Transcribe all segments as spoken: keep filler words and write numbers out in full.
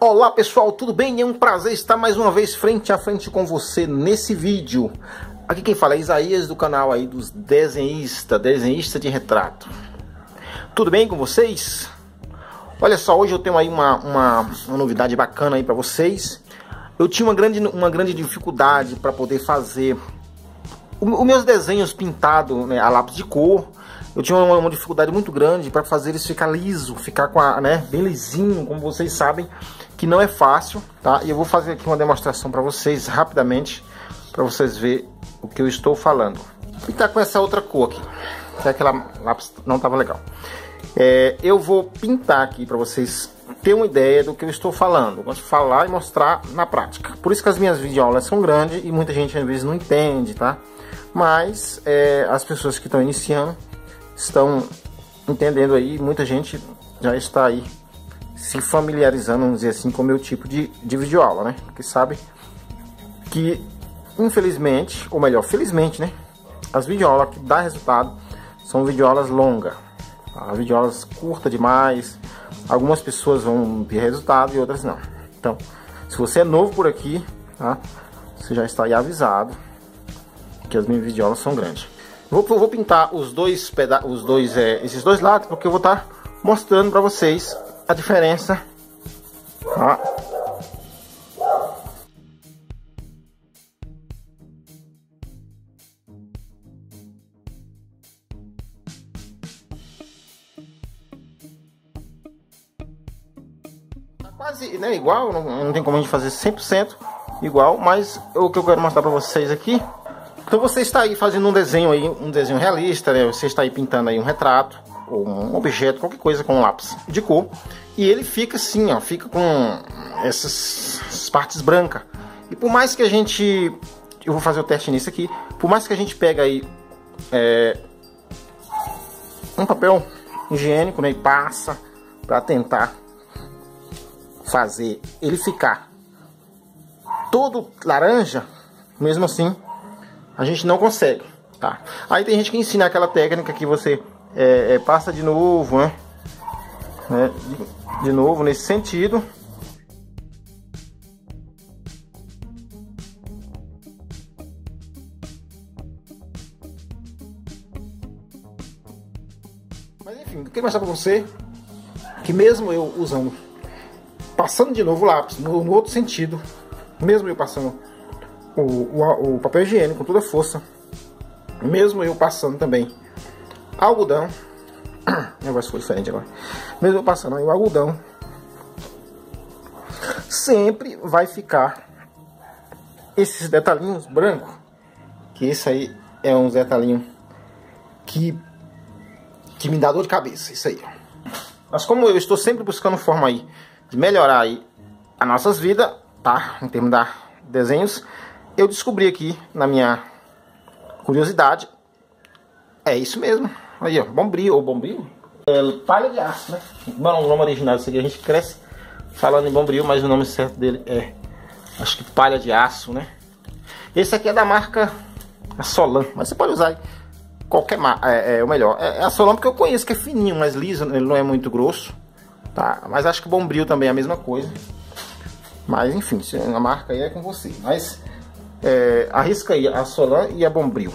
Olá pessoal, tudo bem? É um prazer estar mais uma vez frente a frente com você nesse vídeo. Aqui quem fala é Isaías, do canal aí dos desenhistas, desenhista de retrato. Tudo bem com vocês? Olha só, hoje eu tenho aí uma, uma, uma novidade bacana aí para vocês. Eu tinha uma grande, uma grande dificuldade para poder fazer os meus desenhos pintados, né, a lápis de cor. Eu tinha uma, uma dificuldade muito grande para fazer eles ficar liso, ficar com a, né, bem lisinho, como vocês sabem, que não é fácil, tá? E eu vou fazer aqui uma demonstração para vocês rapidamente, para vocês verem o que eu estou falando. E tá com essa outra cor aqui, que aquela lápis não estava legal. É, eu vou pintar aqui para vocês terem uma ideia do que eu estou falando. Eu gosto de falar e mostrar na prática. Por isso que as minhas videoaulas são grandes e muita gente às vezes não entende, tá? Mas é, as pessoas que estão iniciando estão entendendo aí, muita gente já está aí se familiarizando, vamos dizer assim, com o meu tipo de, de videoaula, né? Porque sabe que, infelizmente, ou melhor, felizmente, né? As videoaulas que dá resultado são videoaulas longas, tá? Videoaulas curtas demais. Algumas pessoas vão ver resultado e outras não. Então, se você é novo por aqui, tá? Você já está aí avisado que as minhas videoaulas são grandes. Vou, vou pintar os dois, peda os dois é, esses dois lados, porque eu vou estar mostrando para vocês a diferença, tá? Tá quase, né, igual, não, não tem como a gente fazer cem por cento igual, mas o que eu quero mostrar para vocês aqui. Então você está aí fazendo um desenho aí, um desenho realista, né? Você está aí pintando aí um retrato ou um objeto, qualquer coisa com um lápis de cor, e ele fica assim, ó, fica com essas, essas partes brancas. E por mais que a gente, eu vou fazer o teste nisso aqui, por mais que a gente pega aí é, um papel higiênico, né, e passa para tentar fazer ele ficar todo laranja, mesmo assim a gente não consegue, tá? Aí tem gente que ensina aquela técnica que você é, é, passa de novo, né? né? De, de novo nesse sentido. Mas enfim, eu queria mostrar pra você que mesmo eu usando, passando de novo o lápis no, no outro sentido, mesmo eu passando O, o, o papel higiênico com toda a força, mesmo eu passando também algodão, o negócio foi diferente agora, mesmo eu passando aí o algodão, sempre vai ficar esses detalhinhos brancos, que esse aí é um detalhinho que, que me dá dor de cabeça, isso aí. Mas como eu estou sempre buscando forma aí de melhorar aí as nossas vidas, tá, em termos de desenhos, eu descobri aqui, na minha curiosidade, é isso mesmo. Aí, ó, bombril, ou bombril? É palha de aço, né? Bom, o nome original disso aqui, a gente cresce falando em bombril, mas o nome certo dele é, acho que palha de aço, né? Esse aqui é da marca a Solan, mas você pode usar aí qualquer marca, é, é o melhor. É, é a Solan porque eu conheço, que é fininho, mais liso, ele não é muito grosso, tá? Mas acho que o bombril também é a mesma coisa. Mas enfim, a marca aí é com você. Mas É, arrisca aí a Solan e a Bombril.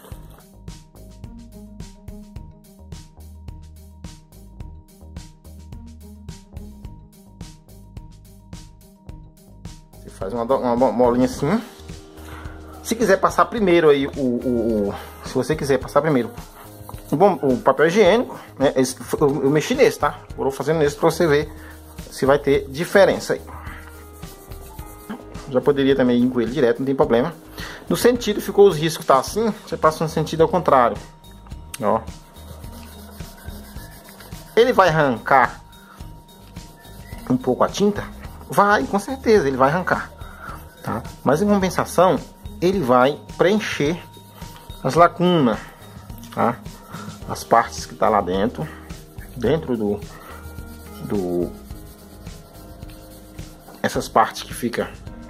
Você faz uma, uma molinha assim. Se quiser passar primeiro aí o, o, o se você quiser passar primeiro o, bom, o papel higiênico, né, esse, eu, eu mexi nesse, tá? Vou fazendo nesse para você ver se vai ter diferença aí. Já poderia também ir com ele direto, não tem problema. No sentido, ficou os riscos, tá assim, você passa no sentido ao contrário. Ó. Ele vai arrancar um pouco a tinta? Vai, com certeza, ele vai arrancar. Tá? Mas em compensação, ele vai preencher as lacunas, tá? As partes que tá lá dentro, dentro do... do essas partes que fica...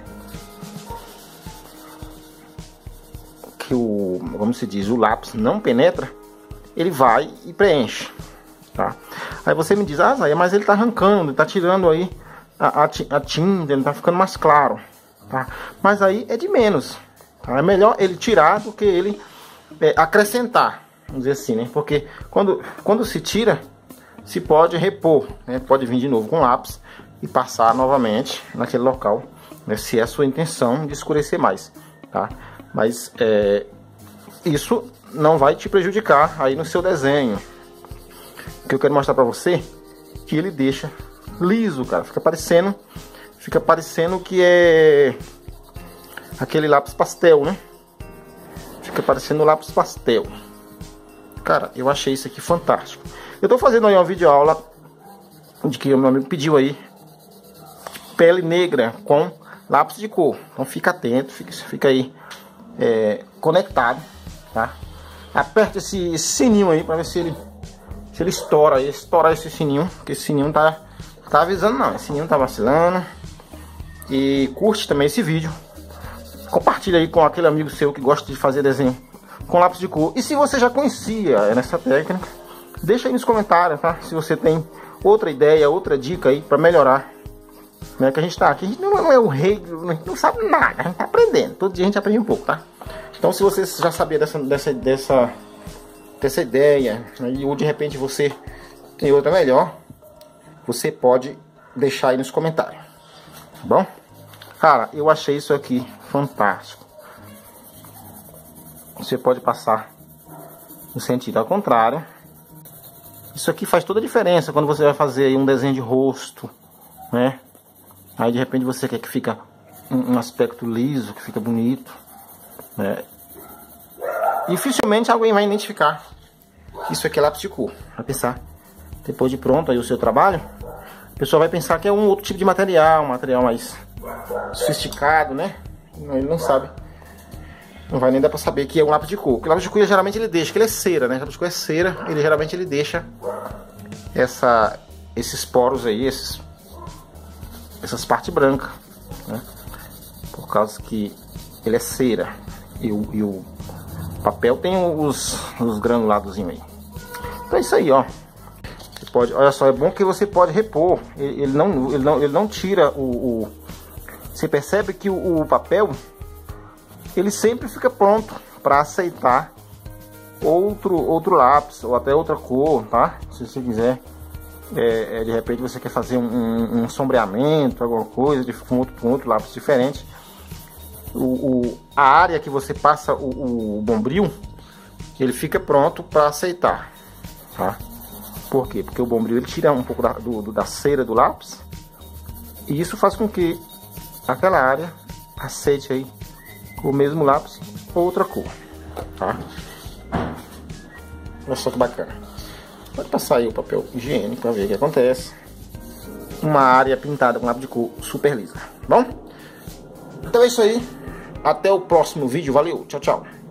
que o, como se diz, o lápis não penetra, ele vai e preenche, tá? Aí você me diz, ah, Zaya, mas ele tá arrancando, tá tirando aí a, a, a tinta, ele tá ficando mais claro, tá? Mas aí é de menos, tá? É melhor ele tirar do que ele é, acrescentar, vamos dizer assim, né? Porque quando, quando se tira, se pode repor, né? Pode vir de novo com lápis e passar novamente naquele local, né? Se é a sua intenção de escurecer mais, tá? Mas é, isso não vai te prejudicar aí no seu desenho. O que eu quero mostrar pra você, que ele deixa liso, cara. Fica parecendo, fica parecendo que é aquele lápis pastel, né? Fica parecendo lápis pastel. Cara, eu achei isso aqui fantástico. Eu tô fazendo aí uma videoaula de que o meu amigo pediu aí, pele negra com lápis de cor. Então fica atento, fica, fica aí é, conectado, tá? Aperta esse, esse sininho aí pra ver se ele se ele estoura aí, estourar esse sininho, porque esse sininho tá tá avisando não, esse sininho tá vacilando. E curte também esse vídeo. Compartilha aí com aquele amigo seu que gosta de fazer desenho com lápis de cor. E se você já conhecia essa técnica, deixa aí nos comentários, tá? Se você tem outra ideia, outra dica aí pra melhorar. Né? Que a gente tá aqui, a gente não é o rei, a gente não sabe nada, a gente tá aprendendo. Todo dia a gente aprende um pouco, tá? Então se você já sabia dessa, dessa, dessa, dessa ideia, né? Ou de repente você tem outra melhor, você pode deixar aí nos comentários, tá bom? Cara, eu achei isso aqui fantástico. Você pode passar no sentido ao contrário. Isso aqui faz toda a diferença quando você vai fazer aí um desenho de rosto, né? Aí de repente você quer que fica um, um aspecto liso, que fica bonito, né? Dificilmente alguém vai identificar isso aqui é lápis de cor. Vai pensar, depois de pronto aí o seu trabalho, a pessoa vai pensar que é um outro tipo de material, um material mais sofisticado, né? Ele não sabe, não vai nem dar pra saber que é um lápis de cor. Porque o lápis de cor geralmente ele deixa, que ele é cera, né? O lápis de cor é cera, ele geralmente ele deixa essa, esses poros aí, esses, essas partes brancas, né? Por causa que ele é cera e o, e o papel tem os, os granulados aí. Então é isso aí, ó. Você pode, olha só, é bom que você pode repor. Ele, ele, não, ele, não, ele não tira o, o... Você percebe que o, o papel, ele sempre fica pronto para aceitar outro, outro lápis ou até outra cor, tá? Se você quiser, é, é, de repente você quer fazer um, um, um sombreamento, alguma coisa de, com, outro, com outro lápis diferente. O, o, a área que você passa o, o bombril, ele fica pronto para aceitar, tá? Por quê? Porque o bombril ele tira um pouco da, do, do, da cera do lápis, e isso faz com que aquela área aceite aí com o mesmo lápis ou outra cor, tá? Olha só que bacana. Pode passar aí o papel higiênico para ver o que acontece. Uma área pintada com lápis de cor super lisa, bom? Então é isso aí. Até o próximo vídeo. Valeu. Tchau, tchau.